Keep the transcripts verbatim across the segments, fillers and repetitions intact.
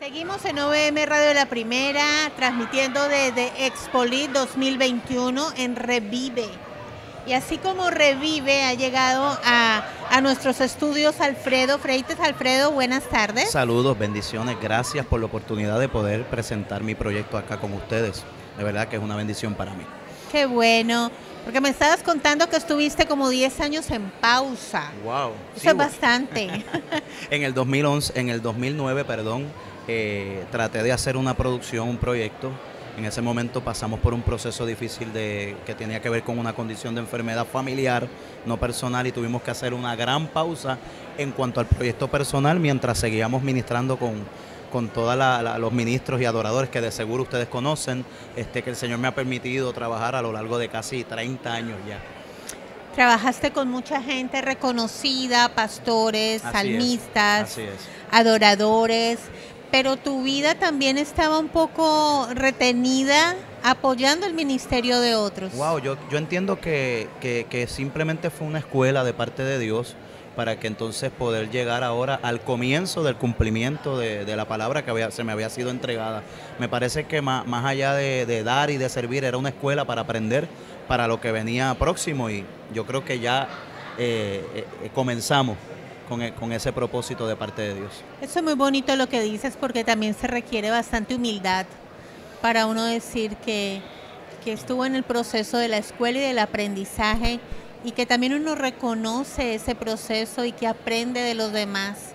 Seguimos en O V M Radio La Primera, transmitiendo desde Expolit dos mil veintiuno en Revive. Y así como Revive ha llegado a, a nuestros estudios Alfredo Freites. Alfredo, buenas tardes. Saludos, bendiciones, gracias por la oportunidad de poder presentar mi proyecto acá con ustedes. De verdad que es una bendición para mí. Qué bueno, porque me estabas contando que estuviste como diez años en pausa. Wow. Eso sí, es bastante. en el dos mil once, en el dos mil nueve, perdón, eh, traté de hacer una producción, un proyecto. En ese momento pasamos por un proceso difícil de, que tenía que ver con una condición de enfermedad familiar, no personal, y tuvimos que hacer una gran pausa en cuanto al proyecto personal mientras seguíamos ministrando con, con todos los ministros y adoradores que de seguro ustedes conocen, este, que el Señor me ha permitido trabajar a lo largo de casi treinta años ya. Trabajaste con mucha gente reconocida, pastores, Así salmistas, es, así es. adoradores, pero tu vida también estaba un poco retenida apoyando el ministerio de otros. Wow, yo, yo entiendo que, que, que simplemente fue una escuela de parte de Dios para que entonces poder llegar ahora al comienzo del cumplimiento de, de la palabra que había, se me había sido entregada. Me parece que más, más allá de, de dar y de servir, era una escuela para aprender para lo que venía próximo, y yo creo que ya eh, eh, comenzamos con, el, con ese propósito de parte de Dios. Eso es muy bonito lo que dices, porque también se requiere bastante humildad para uno decir que, que estuvo en el proceso de la escuela y del aprendizaje, y que también uno reconoce ese proceso y que aprende de los demás.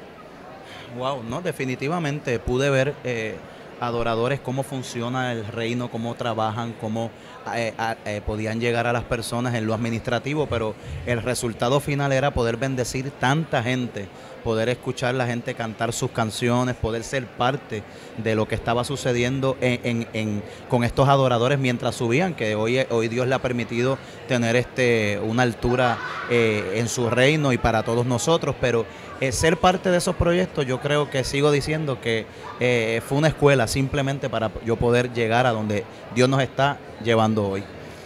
Wow, no, definitivamente pude ver eh, adoradores cómo funciona el reino, cómo trabajan, cómo eh, eh, podían llegar a las personas en lo administrativo, pero el resultado final era poder bendecir tanta gente, poder escuchar a la gente cantar sus canciones, poder ser parte de lo que estaba sucediendo en, en, en, con estos adoradores mientras subían, que hoy, hoy Dios le ha permitido tener este, una altura eh, en su reino y para todos nosotros, pero eh, ser parte de esos proyectos, yo creo que sigo diciendo que eh, fue una escuela simplemente para yo poder llegar a donde Dios nos está llevando hoy.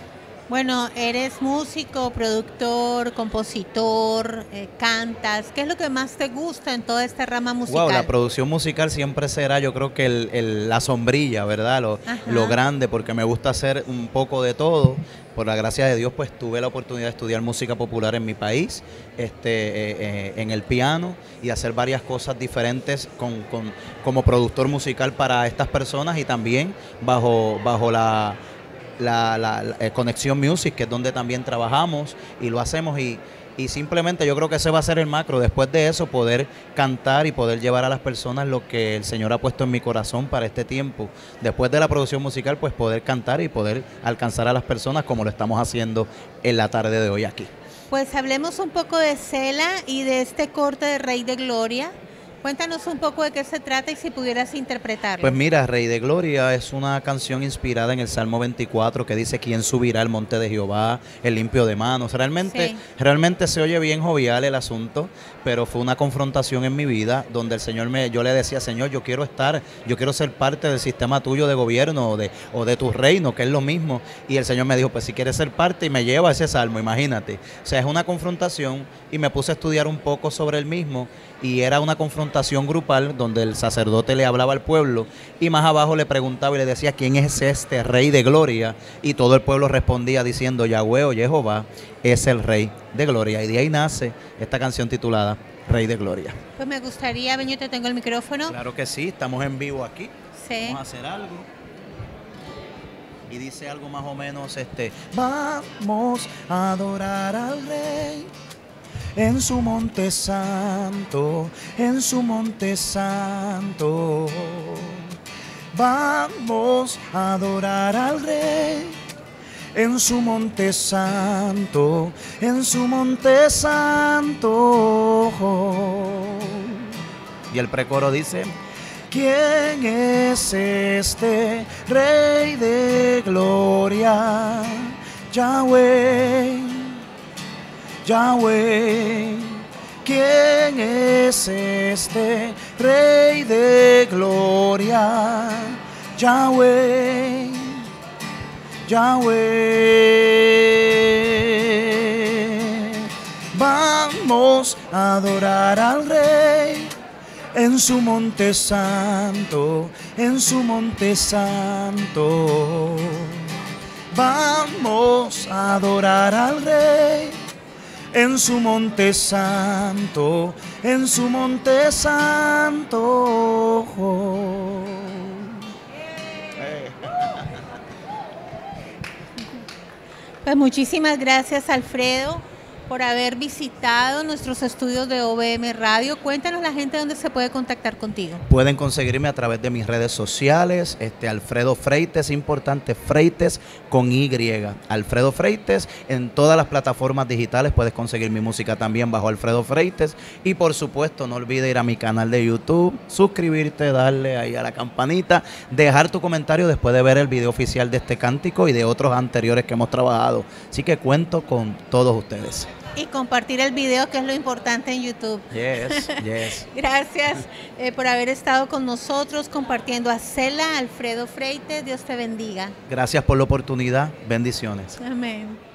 Bueno, eres músico, productor, compositor, eh, cantas. ¿Qué es lo que más te gusta en toda esta rama musical? Wow, la producción musical siempre será, yo creo que el, el, la sombrilla, ¿verdad? Lo, lo grande, porque me gusta hacer un poco de todo. Por la gracia de Dios, pues tuve la oportunidad de estudiar música popular en mi país, este, eh, eh, en el piano, y hacer varias cosas diferentes con, con, como productor musical para estas personas, y también bajo, bajo la... La, la, la Conexión Music, que es donde también trabajamos y lo hacemos, y, y simplemente yo creo que ese va a ser el macro. Después de eso, poder cantar y poder llevar a las personas lo que el Señor ha puesto en mi corazón para este tiempo. Después de la producción musical, pues poder cantar y poder alcanzar a las personas como lo estamos haciendo en la tarde de hoy aquí. Pues hablemos un poco de Selah y de este corte de Rey de Gloria. Cuéntanos un poco de qué se trata y si pudieras interpretarlo. Pues mira, Rey de Gloria es una canción inspirada en el Salmo veinticuatro, que dice: ¿quién subirá al monte de Jehová, el limpio de manos? Realmente, sí. realmente se oye bien jovial el asunto, pero fue una confrontación en mi vida donde el Señor me, yo le decía: Señor, yo quiero estar, yo quiero ser parte del sistema tuyo de gobierno o de, o de tu reino, que es lo mismo. Y el Señor me dijo: pues si quieres ser parte, y me lleva a ese salmo, imagínate. O sea, es una confrontación, y me puse a estudiar un poco sobre el mismo, y era una confrontación grupal donde el sacerdote le hablaba al pueblo, y más abajo le preguntaba y le decía: ¿quién es este Rey de Gloria? Y todo el pueblo respondía diciendo: Yahweh o Jehová es el Rey de Gloria. Y de ahí nace esta canción titulada Rey de Gloria. Pues me gustaría, Beño, te tengo el micrófono. Claro que sí, estamos en vivo aquí. Sí. Vamos a hacer algo. Y dice algo más o menos este: vamos a adorar al Rey en su monte santo, en su monte santo. Vamos a adorar al Rey en su monte santo, en su monte santo. Y el precoro dice: ¿quién es este Rey de Gloria? Yahweh, Yahweh. ¿Quién es este Rey de Gloria? Yahweh, Yahweh. Vamos a adorar al Rey en su monte santo, en su monte santo. Vamos a adorar al Rey en su monte santo, en su monte santo. Pues muchísimas gracias, Alfredo, por haber visitado nuestros estudios de O V M Radio. Cuéntanos la gente dónde se puede contactar contigo. Pueden conseguirme a través de mis redes sociales, este Alfredo Freites, importante, Freites con Y. Alfredo Freites, en todas las plataformas digitales puedes conseguir mi música también bajo Alfredo Freites. Y por supuesto, no olvides ir a mi canal de YouTube, suscribirte, darle ahí a la campanita, dejar tu comentario después de ver el video oficial de este cántico y de otros anteriores que hemos trabajado. Así que cuento con todos ustedes. Y compartir el video, que es lo importante en YouTube. Yes, yes. Gracias eh, por haber estado con nosotros compartiendo a Cela, Alfredo Freites. Dios te bendiga. Gracias por la oportunidad. Bendiciones. Amén.